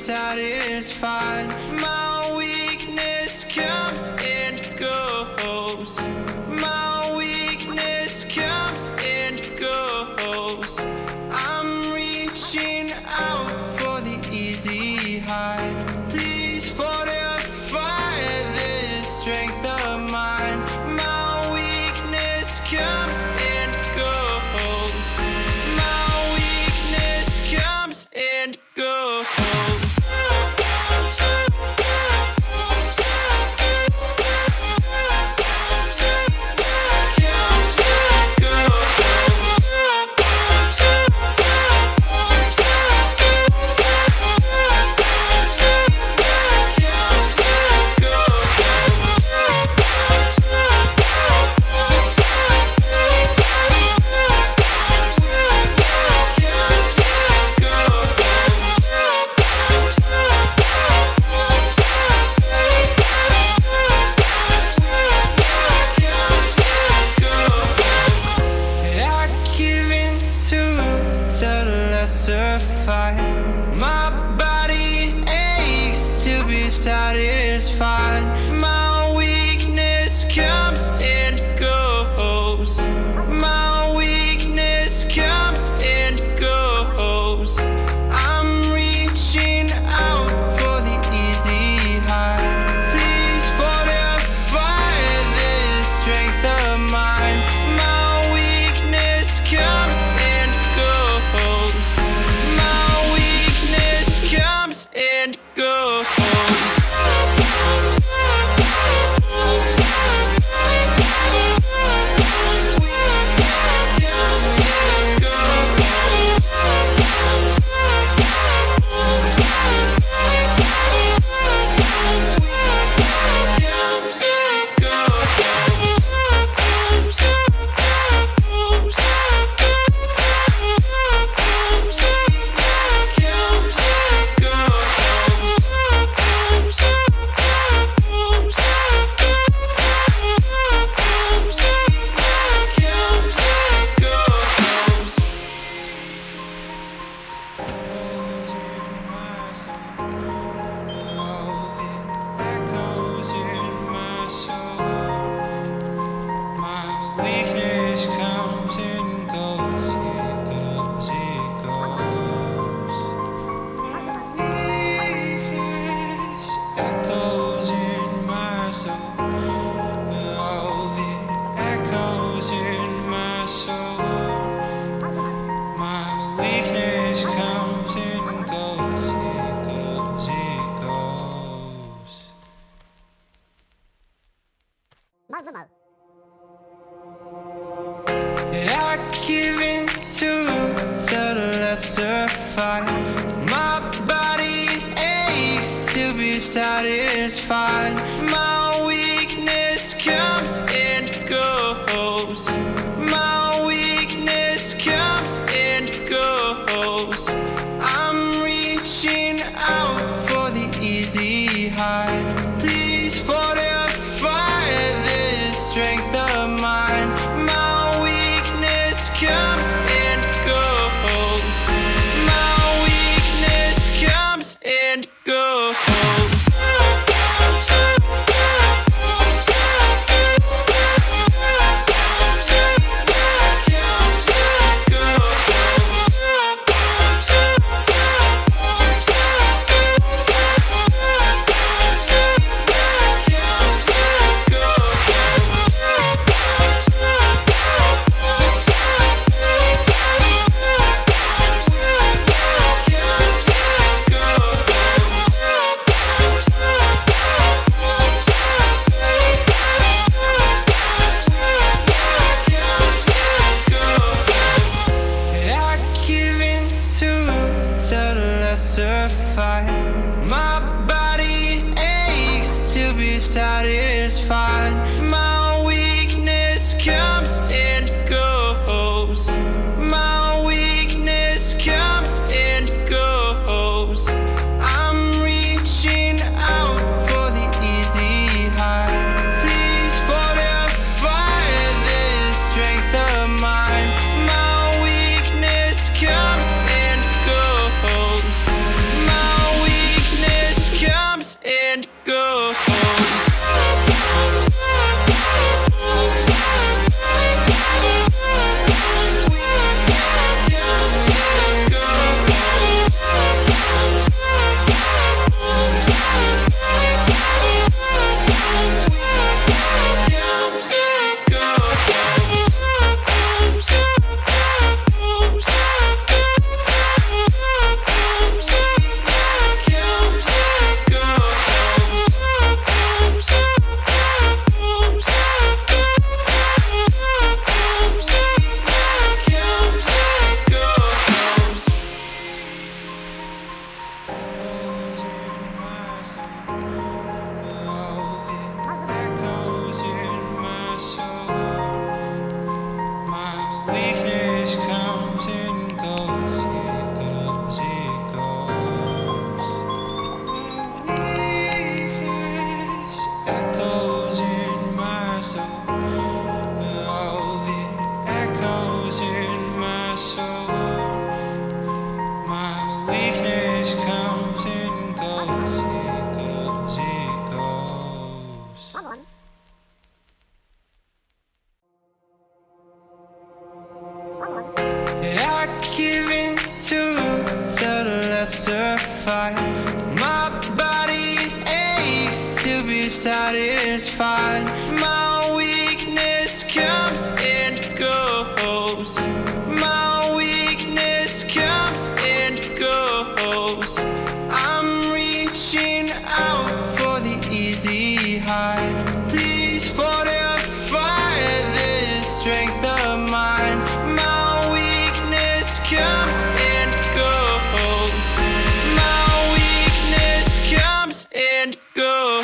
satisfied. My weakness comes and goes. My weakness comes and goes. I'm reaching out for the easy high. Please fortify this strength of mine. My weakness comes and goes. My weakness comes and goes. My body aches to be satisfied. My weakness comes and goes. My weakness comes and goes. I'm reaching out for the easy high. Please fortify this strength of mine. My weakness comes and goes. Comes and goes. Weakness comes and goes, it goes, it goes. My weakness echoes in my soul. Oh, it echoes in my soul. My weakness comes and goes, it goes, it goes. I give in to the lesser fight. My body aches to be satisfied. My weakness comes and goes. My weakness comes and goes. I'm reaching out for the easy high. Please fortify this strength of mine. My weakness comes and goes. My weakness comes and goes. give in to the lesser fight. My body aches to be satisfied. My weakness comes and goes. My weakness comes and goes. I'm reaching out for the easy high. Please fortify this strength of mine. My weakness comes and goes. My weakness comes and goes.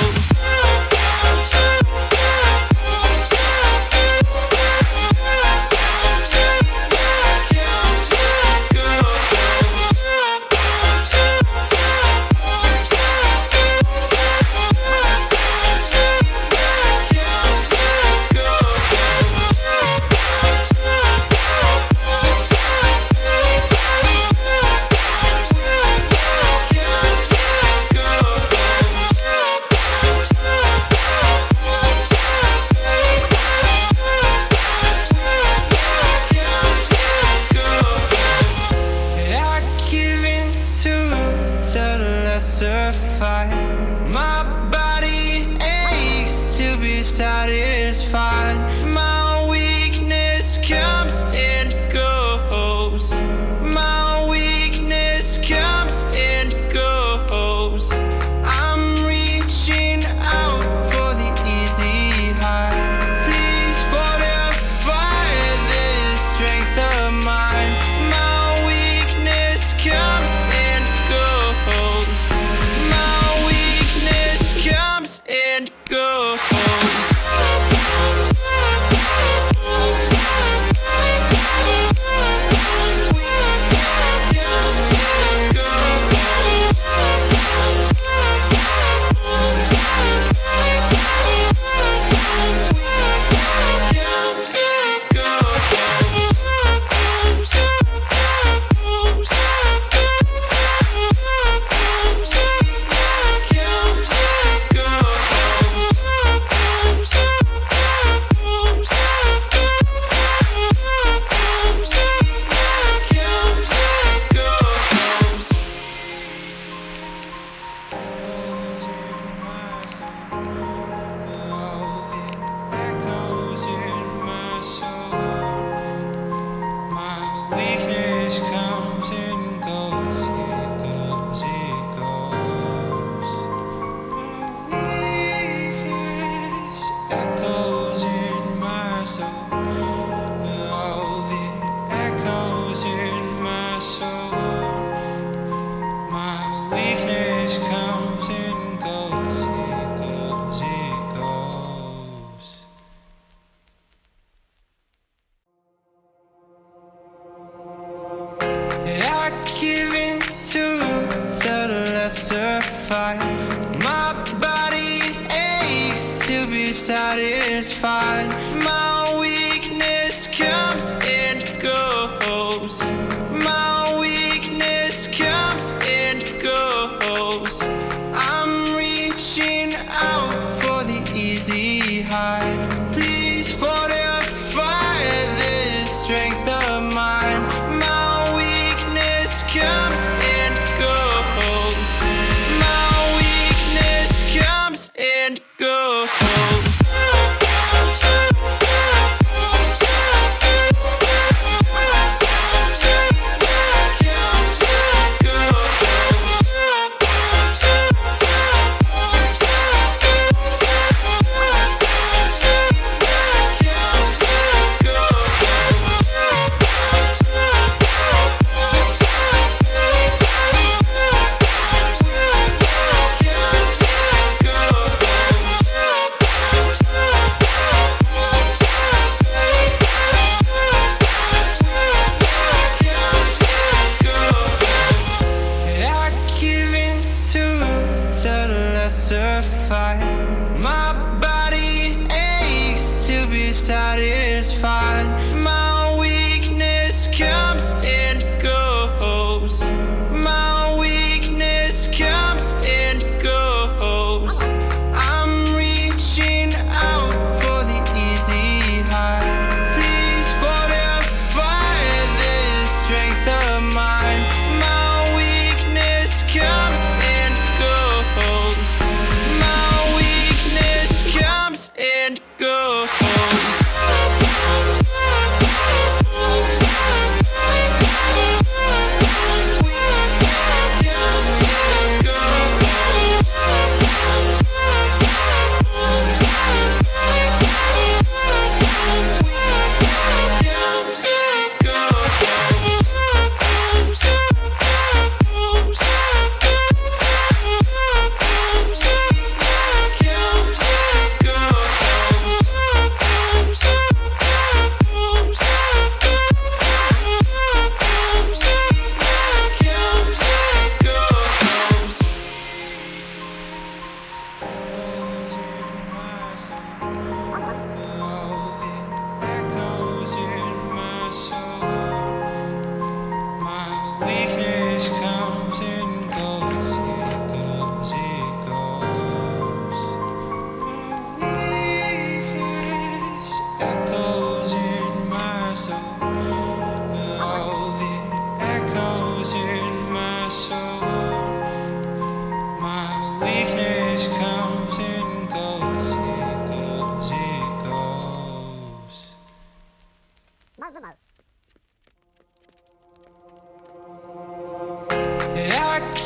My body aches to be satisfied. My weakness comes and goes. My weakness comes and goes. I'm reaching out for the easy high. Please fortify this strength of mine. My weakness comes and goes. And go. Weakness comes and goes, it goes, it goes. My weakness echoes in my soul. Oh, it echoes in my soul. My weakness comes and goes, it goes, it goes. I give in to the lesser fight. My body aches to be satisfied. My weakness comes and goes. My weakness comes and goes. I'm reaching out for the easy high. Please fortify this strength of mine. Comes and goes. My weakness comes and goes.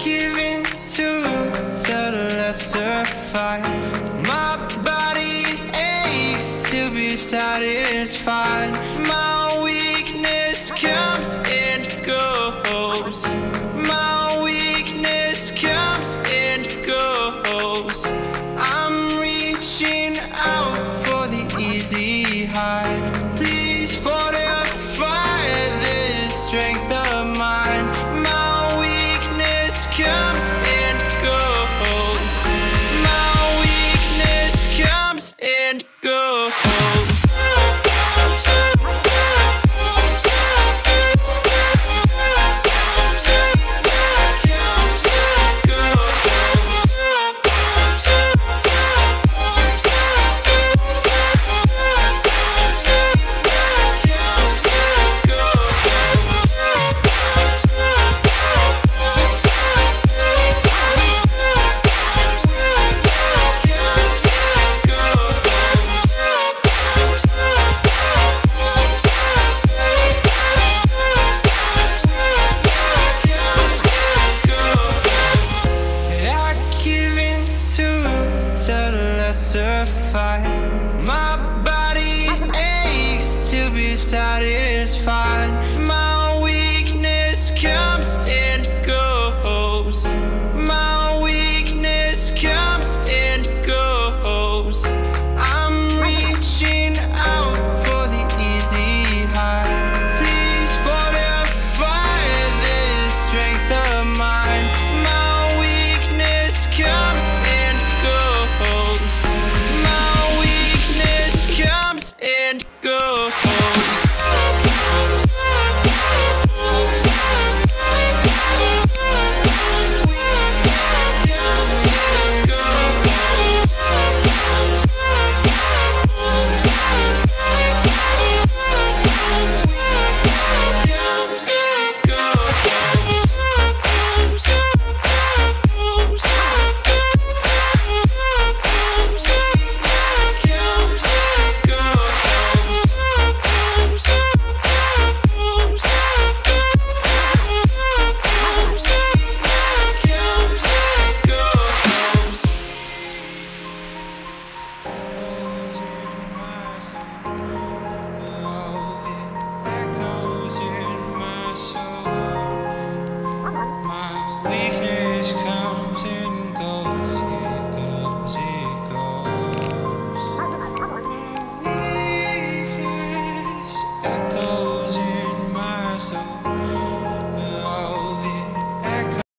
give